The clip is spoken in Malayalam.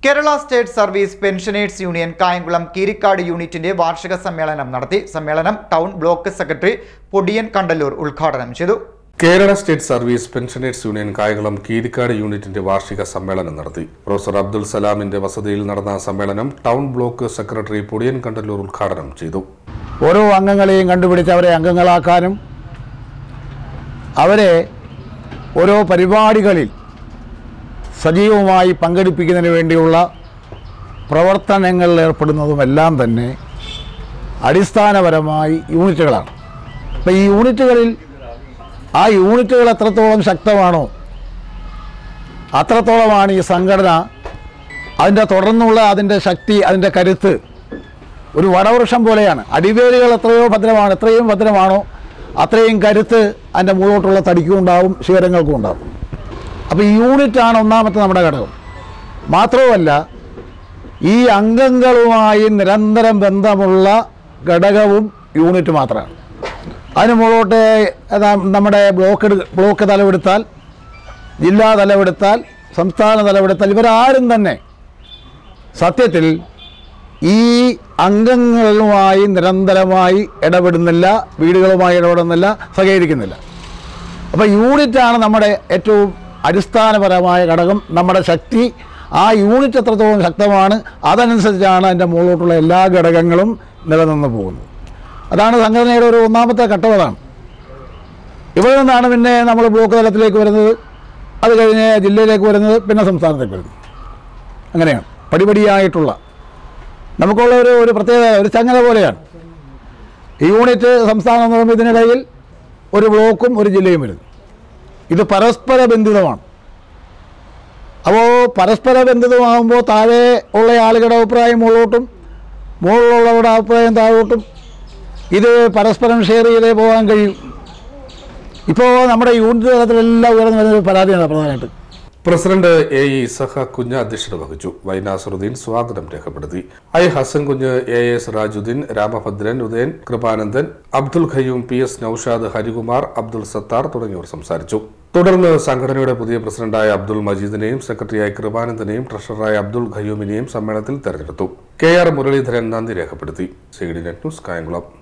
Kerala State Service Pensioners Union Kayangulam Kirikadu യൂണിറ്റിന്റെ വാർഷിക സമ്മേളനം നടത്തി. സമ്മേളനം town block secretary Podiyan Kandallur ഉദ്ഘാടനം ചെയ്തു. Kerala state service pensioners union Kayamkulam Keerikkad യൂണിറ്റിന്റെ വാർഷിക സമ്മേളനം നടത്തി. പ്രൊഫസർ അബ്ദുൽ സലാമിന്റെ വസതിയിൽ നടന്ന സമ്മേളനം town block secretary Podiyan Kandallur ഉദ്ഘാടനം ചെയ്തു. ഓരോ അംഗങ്ങളെയും കണ്ടുപിടിച്ച് അവരെ അംഗങ്ങളാക്കാനും അവരെ ഓരോ പരിപാടികളിൽ സജീവമായി പങ്കെടുപ്പിക്കുന്നതിന് വേണ്ടിയുള്ള പ്രവർത്തനങ്ങളിൽ ഏർപ്പെടുന്നതുമെല്ലാം തന്നെ അടിസ്ഥാനപരമായി യൂണിറ്റുകളാണ്. അപ്പോൾ ഈ യൂണിറ്റുകളിൽ ആ യൂണിറ്റുകൾ എത്രത്തോളം ശക്തമാണോ അത്രത്തോളമാണ് ഈ സംഘടന അതിൻ്റെ തുടർന്നുള്ള അതിൻ്റെ ശക്തി, അതിൻ്റെ കരുത്ത് ഒരു വടവൃക്ഷം പോലെയാണ്. അടിവേരുകൾ എത്രയും ഭദ്രമാണോ അത്രയും കരുത്ത് അതിൻ്റെ മുകളിലോട്ടുള്ള തടിക്കും ഉണ്ടാവും, ശിഖരങ്ങൾക്കും ഉണ്ടാവും. അപ്പോൾ ഈ യൂണിറ്റാണ് ഒന്നാമത്തെ നമ്മുടെ ഘടകം. മാത്രവുമല്ല, ഈ അംഗങ്ങളുമായി നിരന്തരം ബന്ധമുള്ള ഘടകവും യൂണിറ്റ് മാത്രമാണ്. അതിന് മുകളിലോട്ട് നമ്മുടെ ബ്ലോക്ക് തലമെടുത്താൽ, ജില്ലാ തലമെടുത്താൽ, സംസ്ഥാന തലമെടുത്താൽ ഇവരാരും തന്നെ സത്യത്തിൽ ഈ അംഗങ്ങളുമായി നിരന്തരമായി ഇടപെടുന്നില്ല, വീടുകളുമായി ഇടപെടുന്നില്ല, സഹകരിക്കുന്നില്ല. അപ്പോൾ യൂണിറ്റാണ് നമ്മുടെ ഏറ്റവും അടിസ്ഥാനപരമായ ഘടകം. നമ്മുടെ ശക്തി ആ യൂണിറ്റ് എത്രത്തോളം ശക്തമാണ് അതനുസരിച്ചാണ് അതിൻ്റെ മുകളിലോട്ടുള്ള എല്ലാ ഘടകങ്ങളും നിലനിന്ന് പോകുന്നത്. അതാണ് സംഘടനയുടെ ഒരു ഒന്നാമത്തെ ഘട്ടമാണ്. ഇവിടെ നിന്നാണ് പിന്നെ നമ്മൾ ബ്ലോക്ക് തലത്തിലേക്ക് വരുന്നത്, അത് കഴിഞ്ഞ് ജില്ലയിലേക്ക് വരുന്നത്, പിന്നെ സംസ്ഥാനത്തേക്ക് വരുന്നത്. അങ്ങനെയാണ് പടിപടിയായിട്ടുള്ള നമുക്കുള്ള ഒരു പ്രത്യേകത, ഒരു ചങ്ങല പോലെയാണ് ഈ യൂണിറ്റ്. സംസ്ഥാനം എന്ന് പറയുമ്പോൾ ഇതിനിടയിൽ ഒരു ബ്ലോക്കും ഒരു ജില്ലയും വരുന്നു. ഇത് പരസ്പര ബന്ധിതമാണ്. അപ്പോൾ പരസ്പര ബന്ധിതമാകുമ്പോൾ താഴെ ഉള്ള ആളുകളുടെ അഭിപ്രായം മുകളിലോട്ടും മുകളിലുള്ളവരുടെ അഭിപ്രായം താഴോട്ടും ഇത് പരസ്പരം ഷെയർ ചെയ്തേ പോകാൻ കഴിയും. ഇപ്പോൾ നമ്മുടെ യൂണിറ്റ് തലത്തിലെല്ലാം ഉയർന്നു വരുന്നൊരു പരാതിയാണ് പ്രധാനമായിട്ട്. പ്രസിഡന്റ് എ ഇസഹ കുഞ്ഞ് അധ്യക്ഷത വഹിച്ചു. വൈ നാസറുദ്ദീൻ സ്വാഗതം രേഖപ്പെടുത്തി. ഐ ഹസൻ കുഞ്ഞ്, AS രാജുദ്ദീൻ, രാമഭദ്രൻ, ഉദയൻ, കൃപാനന്ദൻ, അബ്ദുൽ ഖയ്യൂം, PS നൌഷാദ്, ഹരികുമാർ, അബ്ദുൽ സത്താർ തുടങ്ങിയവർ സംസാരിച്ചു. തുടർന്ന് സംഘടനയുടെ പുതിയ പ്രസിഡന്റായ അബ്ദുൽ മജീദിനെയും സെക്രട്ടറിയായ കൃപാനന്ദനെയും ട്രഷററായ അബ്ദുൽ ഖയ്യൂമിനെയും സമ്മേളനത്തിൽ തെരഞ്ഞെടുത്തു. KR മുരളീധരൻ നന്ദി രേഖപ്പെടുത്തി. CDNet news Kayamkulam.